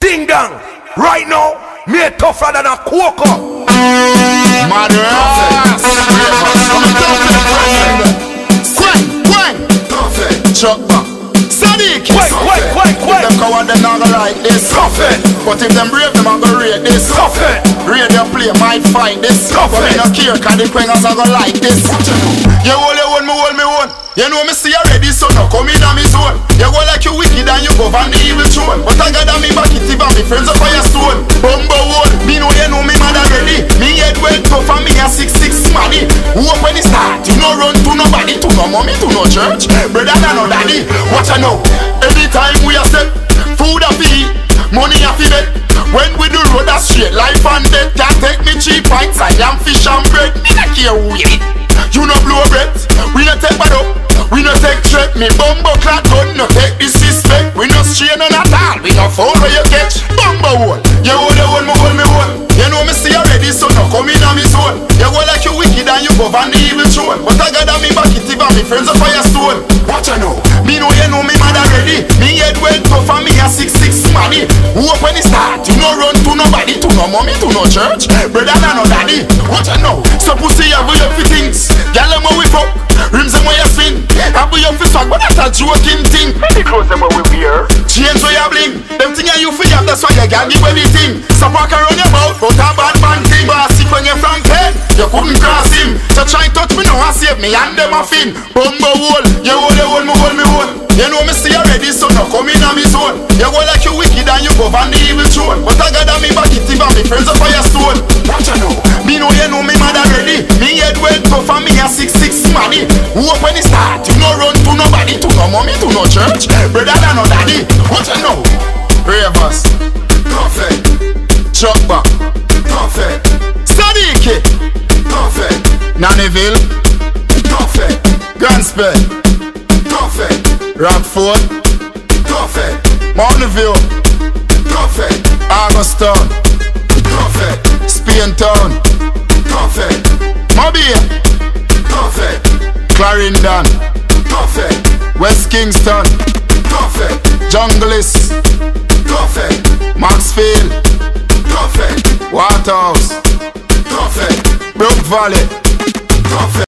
Ding dong. Right now, me tougher than a cocoa. Madras. Chuck back. Sadiq. If them coward, them not gonna like this. But if them brave, them not gonna rate this. Radio play might fight this. But me no care, cause the quangers are gonna like this. You hold your own, me hold me own. You know me see you ready, so now come in on me zone. You go like you wicked and you go van the evil throne. But I got me back it and me friends up on your stone. Bumbo wall, me know you know me mad already. Me head well tough and me a 6'6" smaddy. Who up when it start, you no run to nobody. To no mommy, to no church, brother and no daddy. Watch I know, anytime we are step, food a fee, money a fee bet. When we do road a straight, life and death. Can't take me cheap pints, I am fish and bread. Me not care who you eat. You no blow breath, we no take bad up, we no take threat. Me bumbo clad gun, no take disrespect. We no strain on at all, we no fall where you catch. Bumbo hole, you hold your own, me hold me own. You know me see you ready, so now come in on me zone. You go like you wicked and you go van the evil throne. But I got me back it and me friends up on your stone. Watch I know, me know you know me mad already. Me head well tough and me a 6'6" smaddy. Who up when it start, you no run to nobody. To no mommy, to no church, brother and no daddy. Watch I know, so pussy have you for things. Girl them where we fuck, rims them where you spin. Have you for swag, but that's a joking thing. Pretty close them where we wear. Chains where you bling, them thing you feel have, that's why you girl give everything. So walk around your mouth, but a bad man thing. But sick when you're from pen, you couldn't cross him. So try touch me now and save me and them a fin. Bumbo hole, you hold your own, me hold me own. You know me see you ready, so now come in on me zone. You go like you wicked and you go van the evil throne. But I got me back it and me friends up on your stone. Watch I know, me know you know me mad already. Me head well tough and me a 6'6" smaddy. Who up when it start, you no run to nobody. To no mommy, to no church, brother and no daddy. Watch I know, Ravers, Prophet, Chuck back, Prophet, Sadiq, Prophet, Nannyville, Prophet, Gransped, Prophet, Rockford, Prophet, Mountview, Prophet, Auguston, Prophet, Spaintown, Prophet, Mobile, Prophet, Clarendon, Prophet, West Kingston, Prophet, Jungles, Prophet, Maxfield, Prophet, Waterhouse, Prophet, Brook Valley.